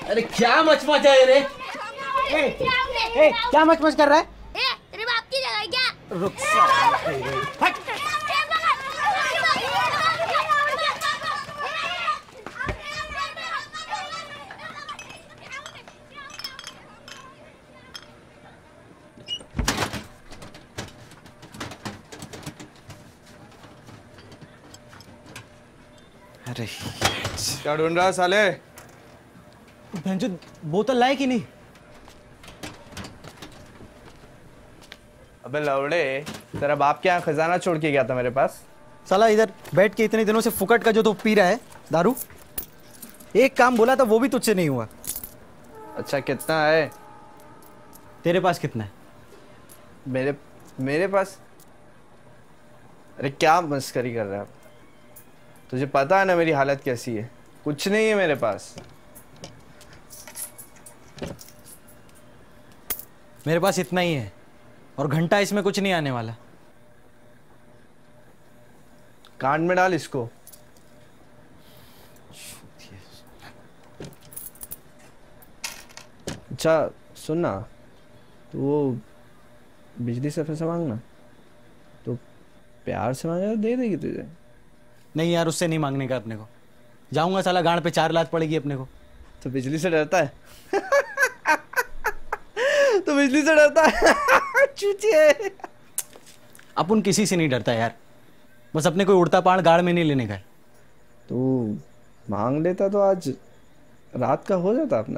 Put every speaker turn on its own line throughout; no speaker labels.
अरे क्या मचमच है रे? क्या मचमच कर रहा है?
तेरे बाप की जगह क्या?
रुक अरे
क्या ढूंढ रहा है साले?
भैंचो बोतल लाए कि नहीं?
अबे लौड़े, तेरा बाप क्या खजाना छोड़ के गया था मेरे पास?
साला इधर बैठ के इतने दिनों से फुकट का जो तो पी रहा है दारू, एक काम बोला था वो भी तुझसे नहीं हुआ।
अच्छा कितना है?
तेरे पास कितना है?
मेरे पास? अरे क्या मस्करी कर रहा है? तुझे पता है ना मेरी हालत कैसी है? कुछ नहीं है मेरे पास।
मेरे पास इतना ही है और घंटा इसमें कुछ नहीं आने वाला।
कान में डाल इसको। अच्छा सुन ना, तो वो बिजली से पैसा मांगना, तो प्यार से मांगेगा दे देगी तुझे।
नहीं यार, उससे नहीं मांगने का अपने को। जाऊंगा साला गांड पे 4 लात पड़ेगी अपने को।
तो बिजली से डरता है? तो बिजली से डरता है? चूतिए।
अपन किसी से नहीं डरता यार, बस अपने कोई उड़ता पाड़ गाड़ में नहीं लेने का।
तू मांग लेता तो आज रात का हो जाता अपना।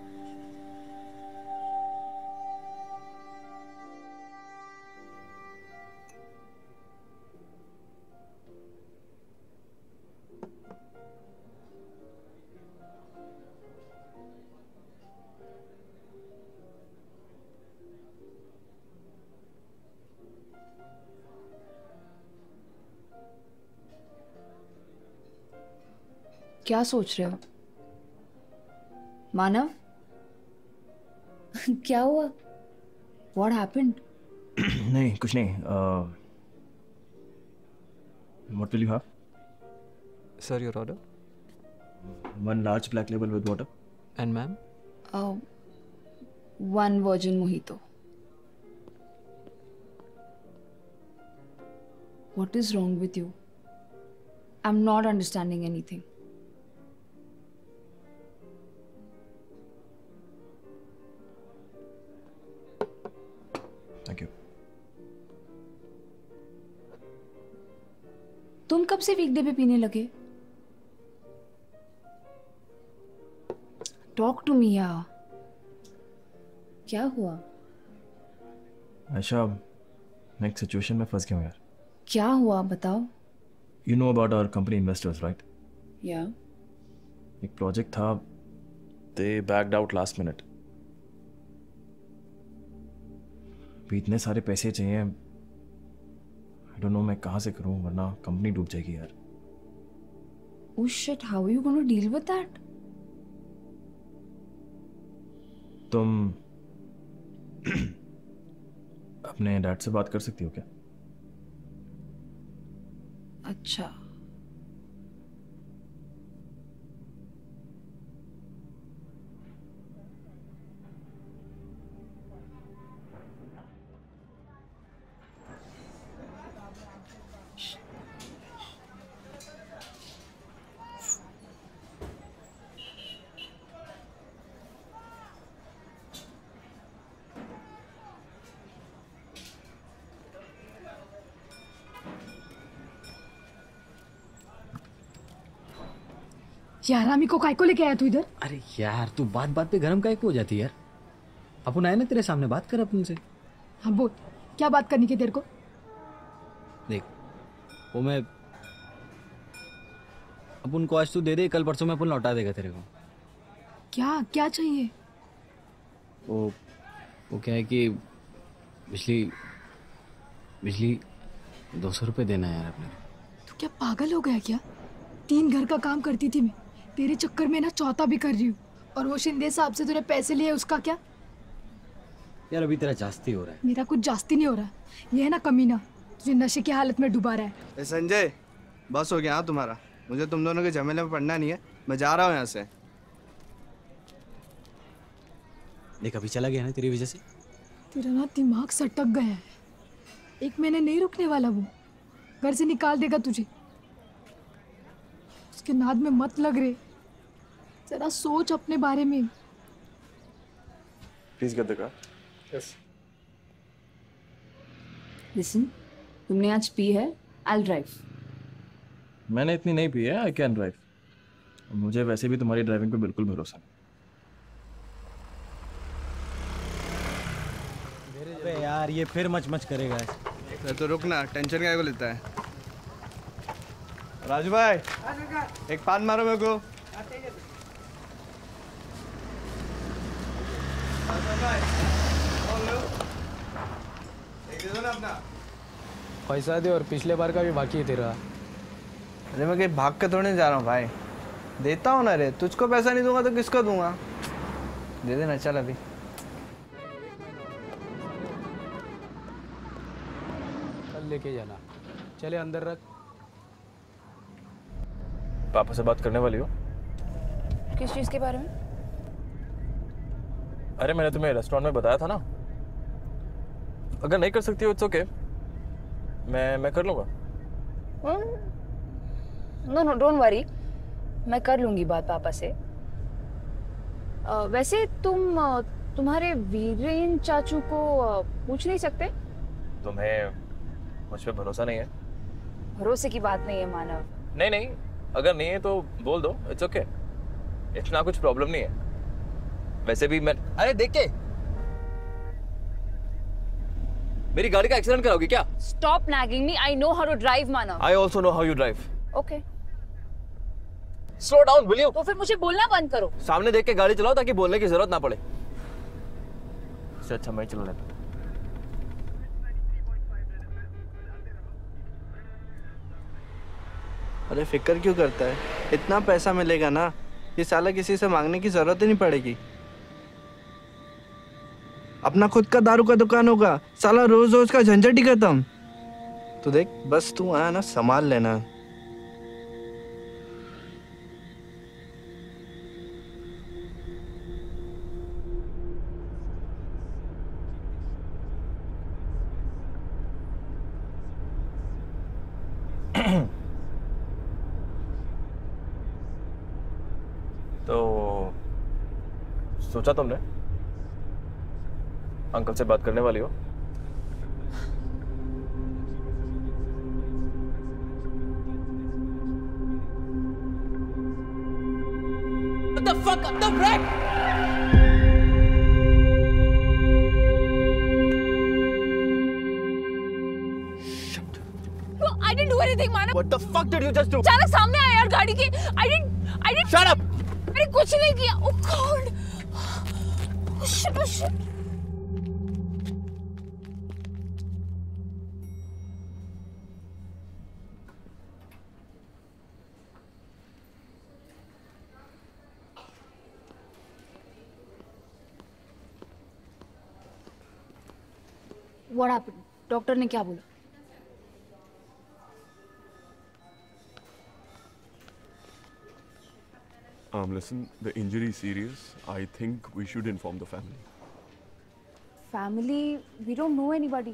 क्या सोच रहे हो मानव? क्या हुआ? What happened?
नहीं कुछ नहीं। What will you have?
Sir, your order.
1 large black label with water.
And ma'am?
1 virgin mojito. What is wrong with you? I'm not understanding anything.
Thank you.
तुम कब से वीकडे पे पीने लगे? टॉक टू मी यार। क्या हुआ?
आयशा, मैं एक सिचुएशन में फंस गया हूँ यार।
क्या हुआ बताओ।
You know about our company investors, right?
Yeah.
एक प्रोजेक्ट था, they backed out last minute. भी इतने सारे पैसे चाहिए, I don't know मैं कहाँ से करूँ, वरना कंपनी डूब जाएगी यार।
Oh shit, how are you going to deal with that?
तुम अपने डैड से बात कर सकती हो क्या?
अच्छा।
यार रामी को काय को लेके आया तू इधर?
अरे यार तू बात बात पे गरम काहे को हो जाती है यार? अपन आए ना तेरे सामने, बात कर अपन से।
हाँ बोल, क्या बात करनी है तेरे को?
देख वो मैं अपन को आज तू दे दे, कल परसों में अपन लौटा देगा तेरे को।
क्या क्या चाहिए?
वो क्या है कि बिजली 200 रुपये देना है यार अपने।
तू क्या पागल हो गया क्या? 3 घर का काम करती थी मैं, तेरे चक्कर में ना 4था भी कर रही हूँ। और वो शिंदे साहब से तूने पैसे लिए, उसका क्या?
यार अभी तेरा जास्ती हो रहा है।
मेरा कुछ जास्ती नहीं हो रहा, ये है ना कमीना तुझे नशे की हालत में डुबा रहा है।
संजय बस हो गया हाँ तुम्हारा, मुझे तुम दोनों के झमेले में पड़ना नहीं है, मैं जा रहा हूँ यहाँ से।
देख अभी चला गया ना तेरी वजह से।
तेरा ना दिमाग सटक गया है। 1 महीने नहीं रुकने वाला वो, घर से निकाल देगा तुझे। उसके नाद में मत लग रे, जरा सोच अपने बारे में।
Please get the car.
Yes.
Listen, तुमने आज पी है, आई ड्राइव।
मैंने इतनी नहीं पी है, आई कैन ड्राइव। मुझे वैसे भी तुम्हारी ड्राइविंग पे बिल्कुल भरोसा नहीं।
अबे यार ये फिर मच करेगा।
तो रुक ना, टेंशन क्या को लेता है। राजू भाई, एक पान मारो मेरे को।
पैसा दे और पिछले बार का भी बाकी है तेरा।
अरे मैं कहीं भाग के थोड़ी जा रहा हूँ भाई, देता हूँ ना रे। तुझको पैसा नहीं दूंगा तो किसको दूंगा? दे देना, चल अभी।
कल लेके जाना। चले अंदर रख।
पापा से बात करने वाली हो?
किस चीज़ के बारे में?
अरे मैंने तुम्हें रेस्टोरेंट में बताया था ना। अगर नहीं कर सकती हो इट्स ओके, मैं कर लूँगा।
नो डोंट वरी, मैं कर लूंगी बात पापा से। वैसे तुम्हारे वीरेन चाचू को पूछ नहीं सकते?
तुम्हें मुझ पे भरोसा नहीं है?
भरोसे की बात नहीं है मानव।
नहीं, अगर नहीं है तो बोल दो, इट्स ओके। इतना कुछ प्रॉब्लम नहीं है। वैसे भी मैं, अरे देख के मेरी गाड़ी का एक्सीडेंट कराओगी क्या?
Stop nagging me, I know how to drive Manav.
I also know how you drive.
Okay,
slow down will you?
तो फिर मुझे बोलना बंद करो।
सामने देख के गाड़ी चलाओ ताकि बोलने की जरूरत ना पड़े। इससे अच्छा मैं ही चला लेता।
अरे फिक्र क्यों करता है? इतना पैसा मिलेगा ना, ये साला किसी से मांगने की जरूरत ही नहीं पड़ेगी। अपना खुद का दारू का दुकान होगा, साला रोज रोज का झंझट ही खत्म। तो देख, बस तू आया ना, संभाल लेना।
तो सोचा तुमने अंकल से बात करने वाली हो?
What the fuck? The wreck!
No, I didn't do anything, Manav.
What the fuck did you just do?
अचानक सामने आया यार गाड़ी के। I didn't.
Shut up!
मैंने कुछ नहीं किया। Oh God! Oh shit! Oh shit! What happened? Doctor ने क्या बोला?
Listen, the injury is serious. I think we should inform the family.
Family? We don't know anybody.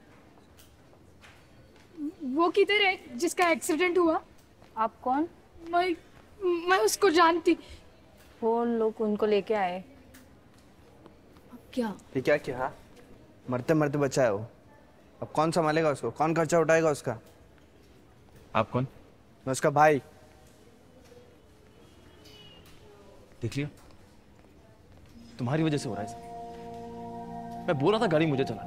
वो किधर है जिसका एक्सीडेंट हुआ?
आप कौन?
मैं उसको जानती।
वो लोग उनको लेके आए। अब क्या?
ये क्या किया? मरते मरते बचा है वो। अब कौन संभालेगा उसको? कौन खर्चा उठाएगा उसका?
आप कौन?
मैं उसका भाई।
देख लिया, तुम्हारी वजह से हो रहा है सब। मैं बोल रहा था गाड़ी मुझे चलाने।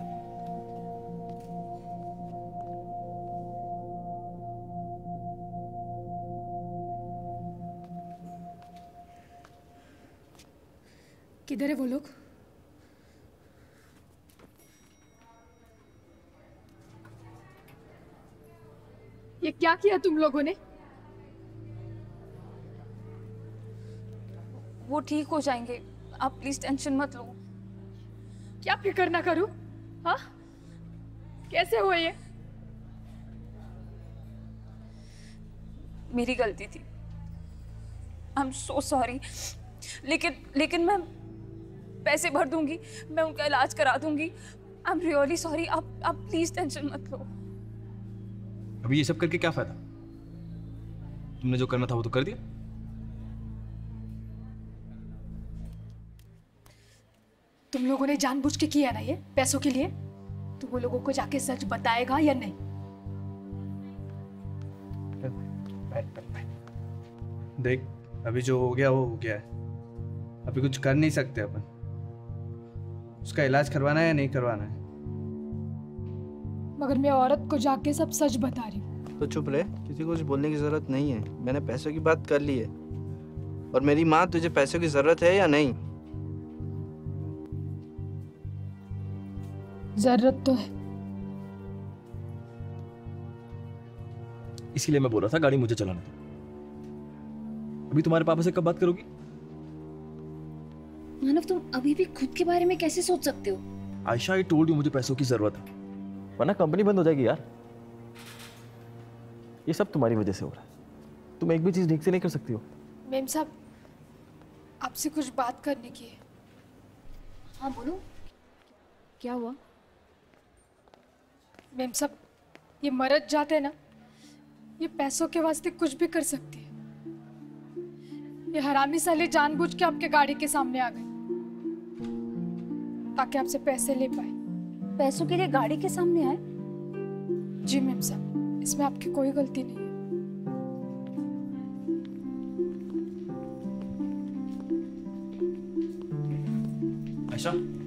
किधर है वो लोग? ये क्या किया तुम लोगों ने?
वो ठीक हो जाएंगे, आप प्लीज टेंशन मत लो।
क्या फिक्र ना करूं? हाँ? कैसे हुआ ये?
मेरी गलती थी। I am so sorry. लेकिन पैसे भर दूंगी, मैं उनका इलाज करा दूंगी। आई एम रियली सॉरी, आप प्लीज टेंशन मत लो।
अभी ये सब करके क्या फायदा? तुमने जो करना था वो तो कर दिया।
तुम लोगों ने जानबूझ के किया ना ये पैसों के लिए, तो वो लोगों को जाके सच बताएगा या नहीं?
देख, अभी जो हो गया वो हो गया है, अभी कुछ कर नहीं सकते अपन। उसका इलाज करवाना है या नहीं करवाना है?
मगर मैं औरत को जाके सब सच बता रही हूँ।
तो चुप रहे, किसी को कुछ बोलने की जरूरत नहीं है। मैंने पैसों की बात कर ली है। और मेरी माँ, तुझे पैसों की जरूरत है या नहीं?
जरूरत तो है।
इसीलिए मैं बोल रहा था गाड़ी मुझे चलाने दो। अभी तुम्हारे पापा से कब बात करोगी?
मानव, तुम अभी भी खुद के बारे में कैसे सोच सकते हो?
आयशा, आई टोल्ड यू मुझे पैसों की जरूरत है,
वरना कंपनी बंद हो जाएगी यार। ये सब तुम्हारी वजह से हो रहा है। तुम एक भी चीज ठीक से नहीं कर सकती हो।
मेम साहब, आपसे कुछ बात करने की है।
हाँ बोलो, क्या हुआ?
मेम साहब, ये मरद जाते ना, ये पैसों के वास्ते कुछ भी कर सकती है। ये हरामी साले जानबूझ के आपके गाड़ी के सामने आ गए ताकि आपसे पैसे ले पाए।
पैसों के लिए गाड़ी के सामने आए?
जी मेम साहब, इसमें आपकी कोई गलती नहीं है।
आयशा,